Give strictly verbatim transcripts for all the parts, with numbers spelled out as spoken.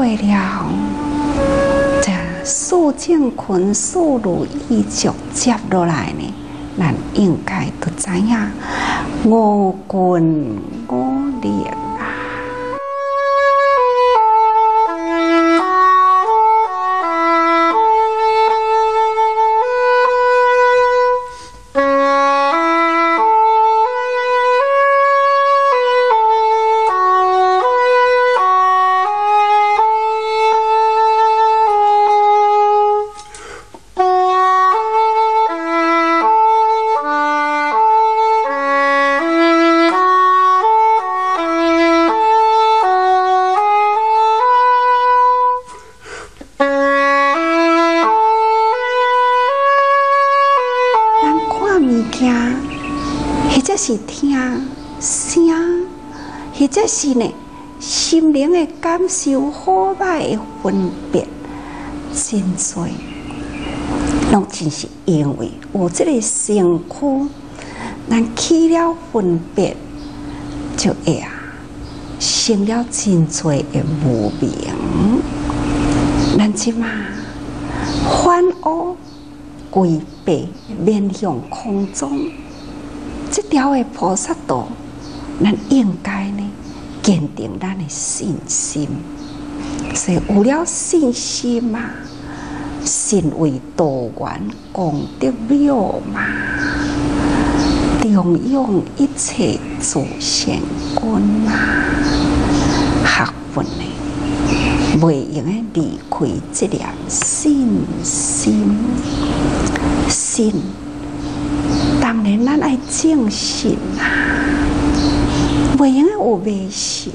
了，这素净群素如意就接落来呢，咱应该都知影五根五力啊。或者是听声，或者是呢心灵的感受、好歹的分别，真多，拢真是因为有这个身躯，咱起了分别，就会啊生了真多的无明。咱即嘛反恶归白，面向空中。这条的菩萨道，咱应该呢坚定咱的信心。所以有了信心嘛，信为道源，功德妙嘛，重用一切诸善根嘛，学问呢袂用的离开这粒信心，信。当然，咱爱正信啊，袂用个有迷信。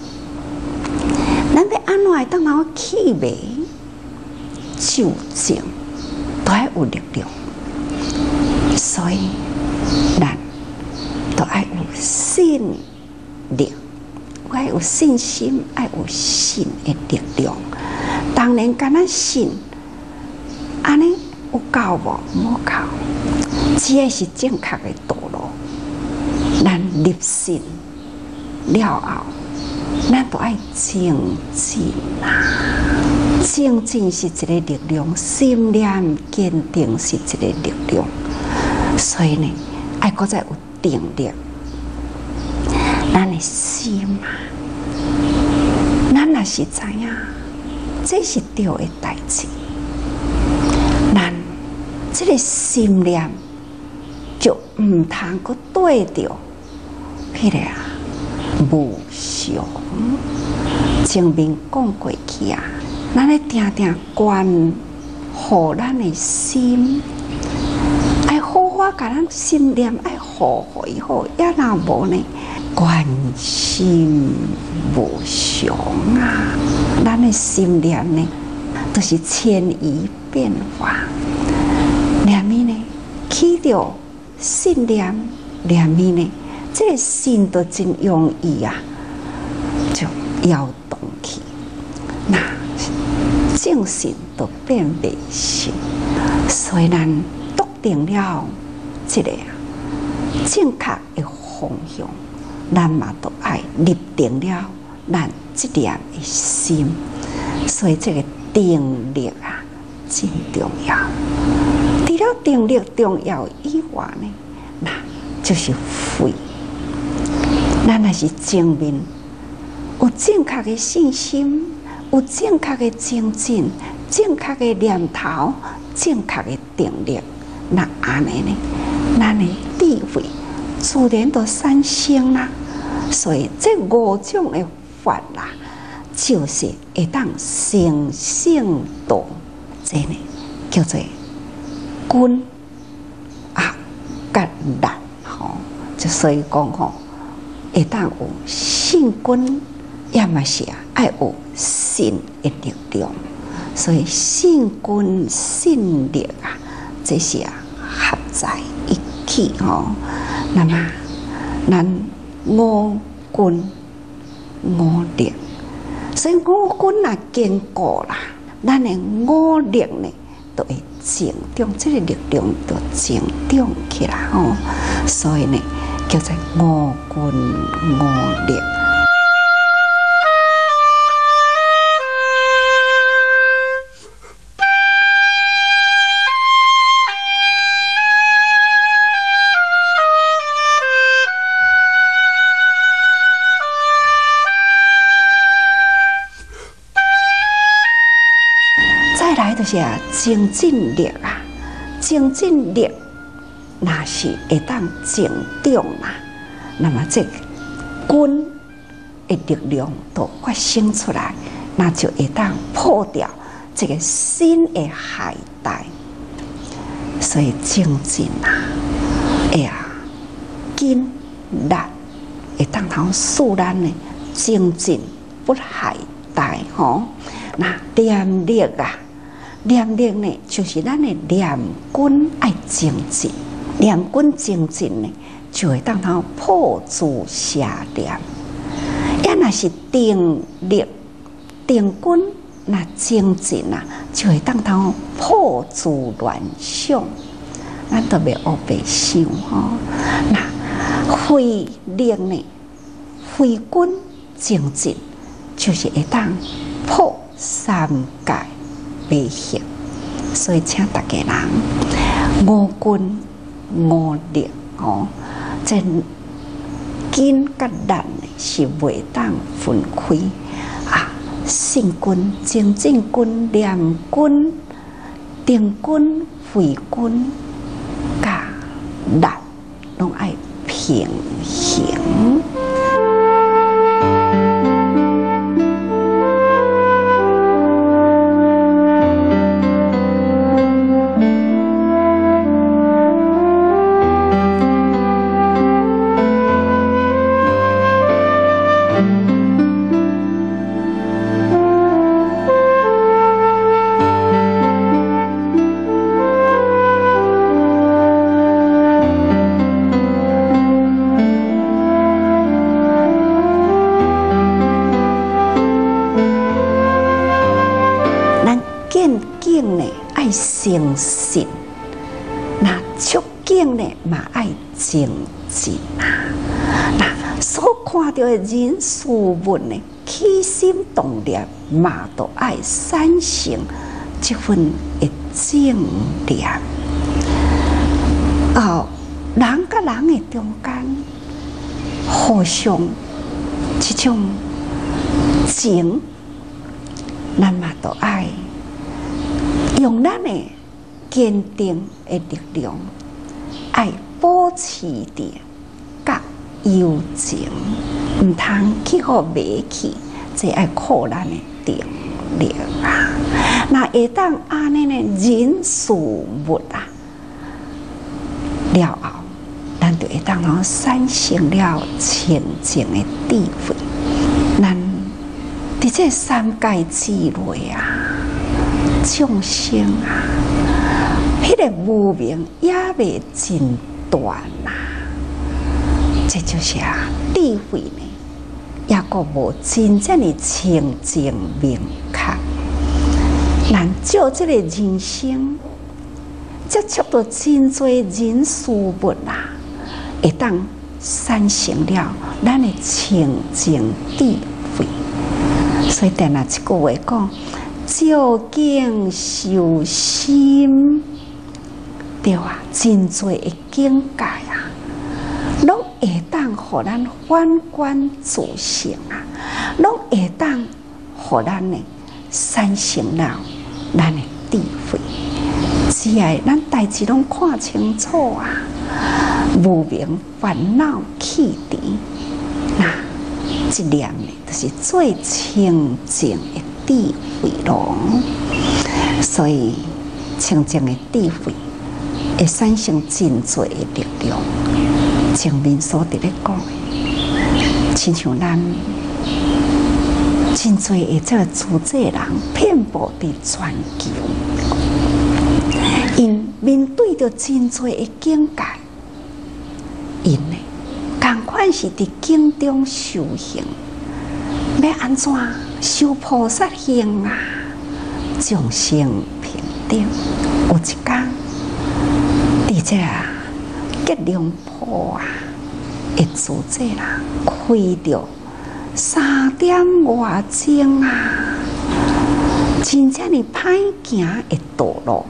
咱要安怎会当好起迷就正，都爱有力量。所以，咱都爱有信力，爱有信心，爱有信的力量。当然，敢若信，安尼有够无？无够。只要是正确的道路，咱入信了后，咱都爱精进啊！精进是一个力量，信念坚定是一个力量。所以呢，爱搁再有定力，咱的心啊，咱若是知影，这是对的代志，咱这个心念。就唔通搁对着迄个啊无常。前面讲过去啊，咱咧定定关护咱的心，爱好好甲咱心念爱护回好，也若无呢，关心无常啊，咱的心念呢，都是迁移变化，念咪呢起着。信念念咪呢，这个心都真容易啊，就摇动去。那正信都变迷信，所以咱笃定了这个正确的方向，咱嘛都爱立定了咱这点的心。所以这个定力啊，真重要。除了定力重要以外呢，那就是慧。咱若是正面，有正确的信心，有正确的精进，正确的念头，正确的定力，那安尼呢，咱的智慧自然就产生啦。所以这五种的法啦，就是会当成圣道，这呢叫做。根啊，甲力吼，就所以讲吼，会当有信根，也嘛是啊，爱有信的力量。所以信根信力啊，这是啊合在一起吼。那么咱五根五力，所以五根啊坚固啦，咱的五力呢都会。成长，这个力量就成长起来哦，所以呢，叫做五根五力。 来就是啊，精进力啊，精进力那是会当增长啦。那么这根的力量都发生出来，那就会当破掉这个新的海带。所以精进啊，哎呀，筋力会当通使咱呢精进不懈怠吼。那念力啊，念力呢，就是咱的念根爱精进，念根精进呢，就会当通破除邪念。也若是定力、定根，那精进啊，就会当通破除乱想。咱都袂黑白想吼。那慧力呢，慧根精进，就是会当破三界迷惑。所以请大家人五根五力哦，这筋甲力呢是袂当分开啊。性根、精进根、念根、定根、慧根、甲力，拢爱平衡。诚信，那促进呢嘛爱精进啊！那所看到的人事物呢，起心动念嘛都爱产生这份的正念。哦，人甲人的中间互相这种情，咱嘛都爱用咱的坚定的力量，爱保持着甲友情，唔通去互迷去，这爱靠咱的定力啊！那会当安尼呢，人事物啊了后，咱就会当通产生了清净的智慧。咱伫这三界之内啊，众生啊，迄、那个无明也未真断呐、啊，这就是啊，智慧呢，也个无真正的清净明确。咱照这个人生，接触到真多人事物啊，会当产生了咱的清净智慧。所以，定那一句话讲。照境修心，对啊，真多的境界啊，拢会当互咱反观自性啊，拢会当互咱呢产生了咱的智慧。只要咱代志拢看清楚啊，无明烦恼气除，那一念呢，就是最清净的智慧咯。所以清净的智慧会产生真多的力量。前面所伫咧讲的，亲像咱真多的这个主济人遍布伫全球，因面对着真多的境界，因呢同款是伫境中修行，要安怎修菩萨行啊？众生平等。有一天，伫这吉隆坡啊，的主济人开着三点外钟啊，真正哩歹行的道路，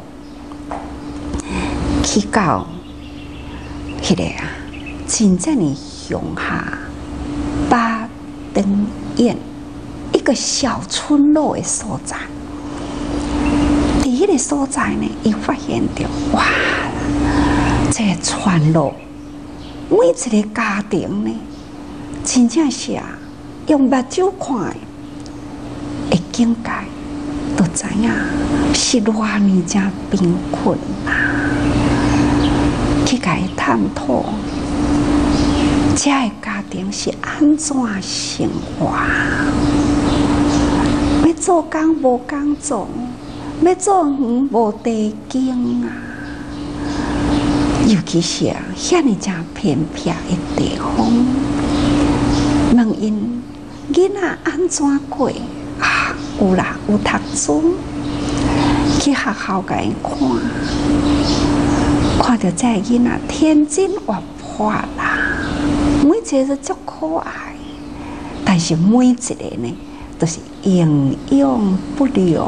去到迄个啊，真正哩乡下巴登县一个小村落的所在。伫迄个所在呢，伊发现到哇，这个传落每一个家庭呢，真正是啊，用目睭看的，会境界，都知影是偌尼正贫困啊，去甲伊探讨。这个家庭是安怎生活？要做工无工做，要做园无地经啊！尤其是啊，遐尼正偏僻的地方，问因囡仔安怎过啊？有啦，有读书，去学校甲因看，看到这囡仔天真活泼啦。每一个都足可爱，但是每一个呢，都是营养不良。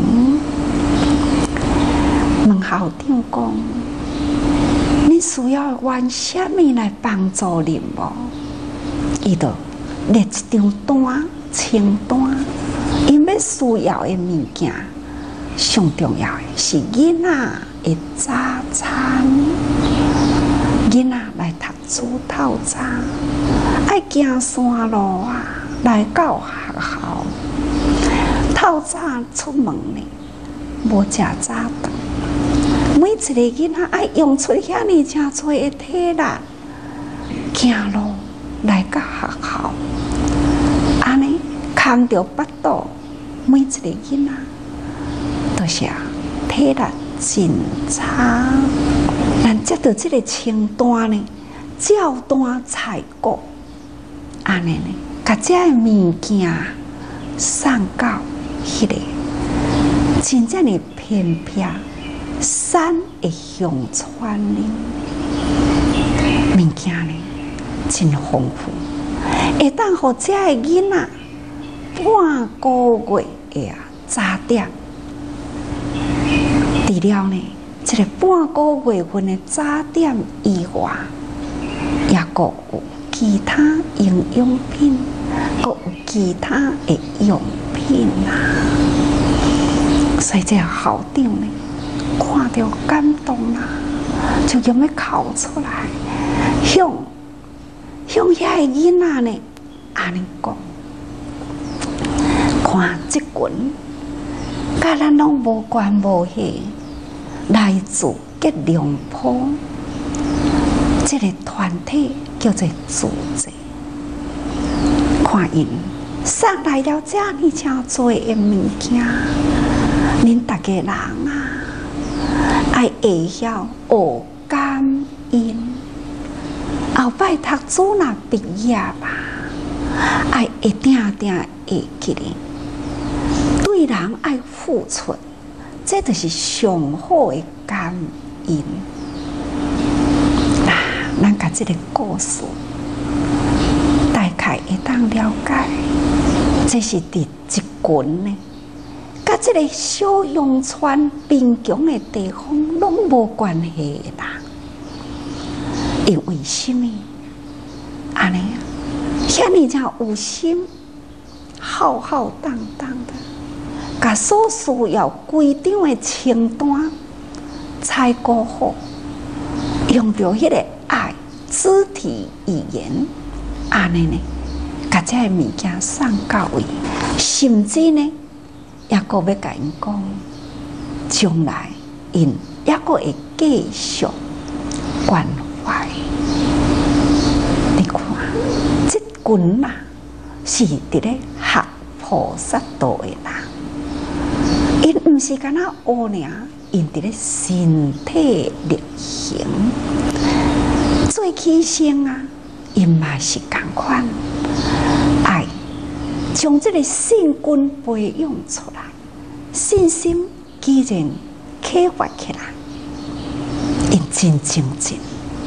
问校长讲：“你需要用什么来帮助你无？”伊就列一张单清单，因要需要的物件，上重要的是囡仔的早餐。囡仔来读书透早，爱行山路啊，来到学校。透早出门呢，无食早顿。每一个囡仔爱用出遐尼正多的体力，行路来到学校，安尼扛着腹肚，每一个囡仔都是啊，体力真差。咱接到这个清单呢，照单采购，安尼呢，把这个物件送到迄个真正的偏僻山的乡村呢，物件呢真丰富，会当互这个囡仔半个月的啊早点，除了呢。这个半个月份的早点以外，也各有其他营养品，各有其他的用品啊。所以这个校长呢，看到感动啦，就用要哭出来，向向遐个囡仔呢，安尼讲，看这群，甲咱拢无关无系。来自吉良坡，这个团体叫做组织。看因送来了这么正多的物件，恁大家人啊，爱会晓学感恩。后摆读书若毕业吧，爱一定定会记哩，对人爱付出。这就是上好的感恩。啊，咱甲这个故事大概会当了解，这是伫一群呢，甲这个小阳村贫穷的地方拢无关系啦。因为什么？安尼啊，遐尼才有心，浩浩荡荡的。把所需要规张的清单采购好，用着迄个爱肢体语言，安尼呢，把这个物件送到位，甚至呢，也阁要甲因讲，将来因也阁会继续关怀。你看，这群啊，是伫咧学菩萨道的人。因毋是干那学尔，因伫咧身体力行做起身啊，因嘛是共款，爱将这个信根培养出来，信心既然启发起来，因真精进，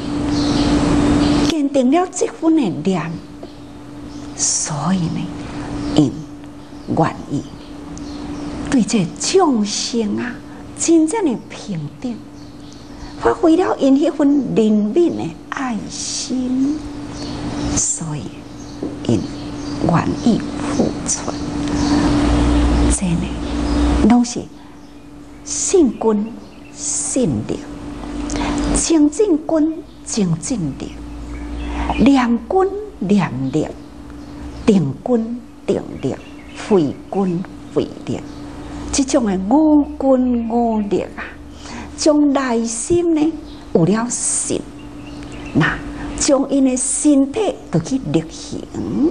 坚定了这份的念，所以呢，因愿意。对这众生啊，真正的平等，发挥了因迄份怜悯的爱心，所以因愿意付出。这呢，拢是信君信力，精进君精进力，念君念力，定君定力，慧君慧力。这种的五君五力啊，将内心呢有了信，那将因的身体就去力行，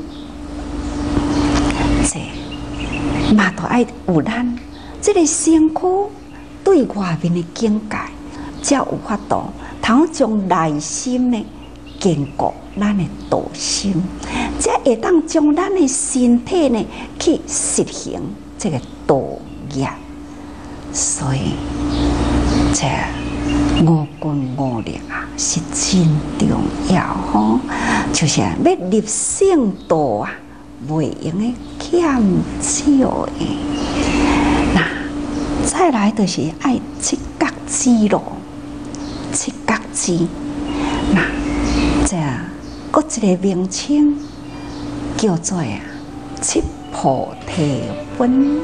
这嘛都爱有咱这个身躯对外面的境界，才有法度，通将内心呢坚固咱的道心，才会当将咱的身体呢去实行这个道业。所以这五君五力啊是真重要吼，就是要入圣道啊，袂用的欠少的。那再来就是爱七觉支咯，七觉支。那这搁一个名称叫做啊七菩提分。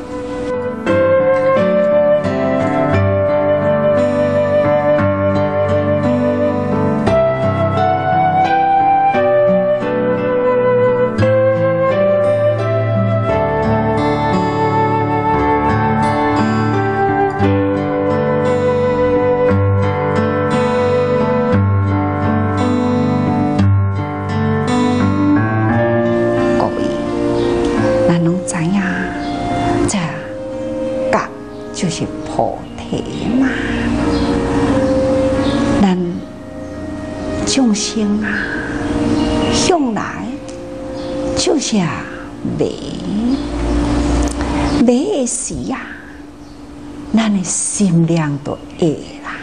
就是菩提嘛，咱众生啊，向来就是迷迷的时啊，咱的心量都会啦。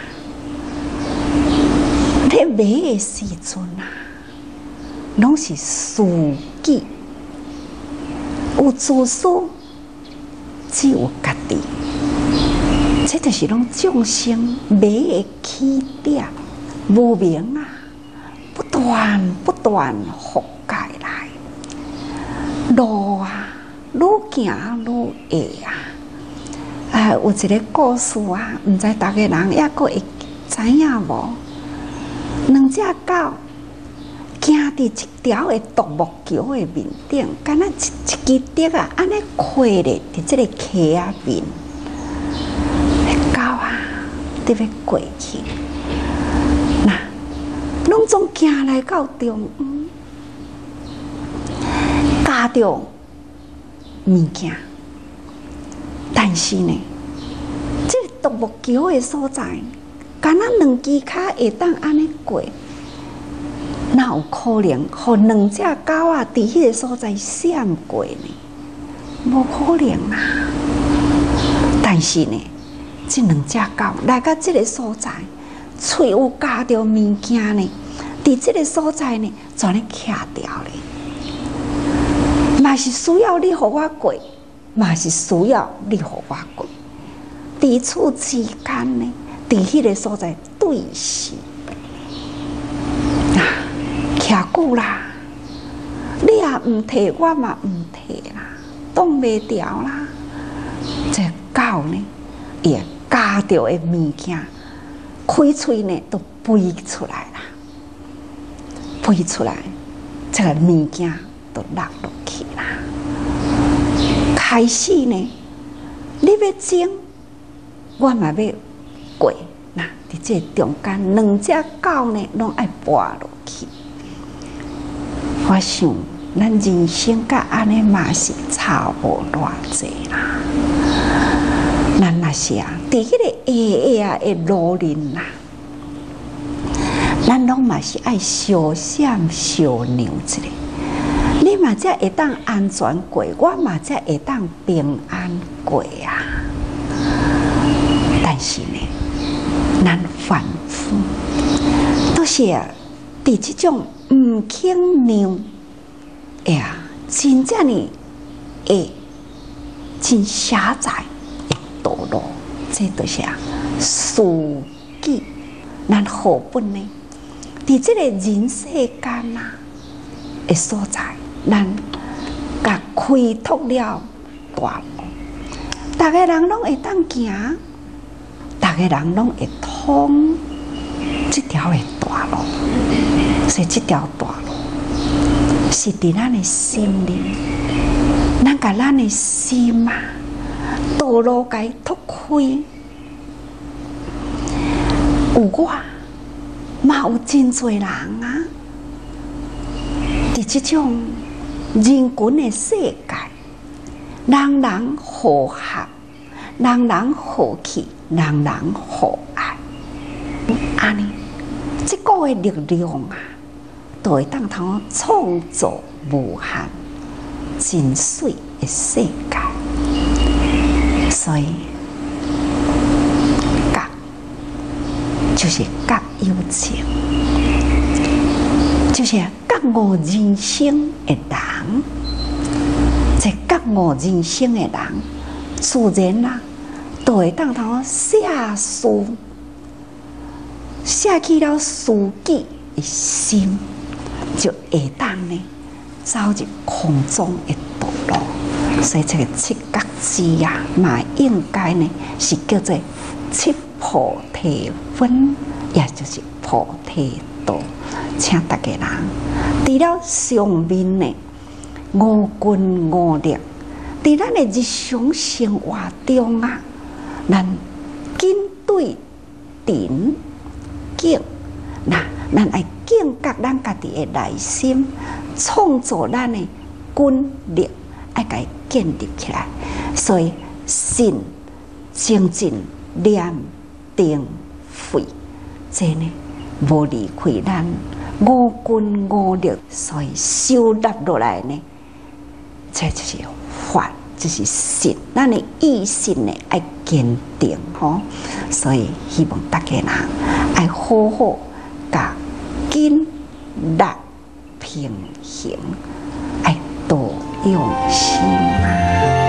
咧迷的时阵啊，拢是自己有自私，只有家己。这就是拢众生迷的起点，无明啊，不断不断覆盖来，路啊，愈行愈矮啊！啊，有一个故事啊，毋知大家人也阁会知影无？两只狗行伫一条的独木桥的面顶，敢若一一支竹啊，安尼跨咧伫即个溪啊面。得要过去，那拢总行来到中央，加着物件，但是呢，这独木桥的所在，敢若两只脚会当安尼过，哪有可能互两只狗啊伫迄个所在闪过呢？无可能啊！但是呢。这两只狗来到这个所在，喙有夹着物件呢，伫这个所在呢，全咧徛掉咧，嘛是需要你互我过，嘛是需要你互我过，伫此之间呢，伫迄个所在对视，啊，徛久啦，你也毋摕，我嘛毋摕啦，挡袂掉啦，这狗呢，也。夹着的物件，开喙呢都飞出来啦，飞出来，这个物件都落落去啦。开始呢，你要争，我嘛要过，那伫这中间，两只狗呢，拢爱跋落去。我想，咱人生甲安尼嘛是差无偌济啦。咱若是啊，伫迄个下下啊的路人啦，咱拢嘛是爱小闪小让一下，你嘛才会当安全过，我嘛才会当平安过啊。但是呢，咱凡夫都是啊，伫这种毋肯让，哎呀，真正呢，会真狭窄。道路，这就是啊，自己咱好本呢，伫这个人世间啊的所在，咱甲开拓了大路，大家人拢会当行， 大个人拢会通这条的大路，所以这条大路是伫咱的心里，咱甲咱的心啊，道路该拓开。有我，嘛有真多人啊，伫这种人群的世界，人人和谐，人人和气，人人和爱。安尼，这个的力量啊，就会当通创造无限真水的世界。所以，觉就是觉有情，就是觉悟人生的人。这觉悟人生的人，自然啦，就会当通写书。写起了书记的心，就会当呢走入空中的道路。所以这个七觉之呀，嘛应该呢是叫做七菩提分，也就是菩提道。请大家人，除了上面呢五根五力，在咱的日常生活中啊，咱紧对顶。敬，那咱爱敬觉咱家己的内心，创造咱的军力，爱甲伊建立起来。所以信、精进、念、定、慧，这呢无离开咱五根五力，所以收纳落来呢，这就是法，就是信。咱的意信呢爱坚定吼，所以希望大家人爱好好甲紧力平衡，爱多用心啊。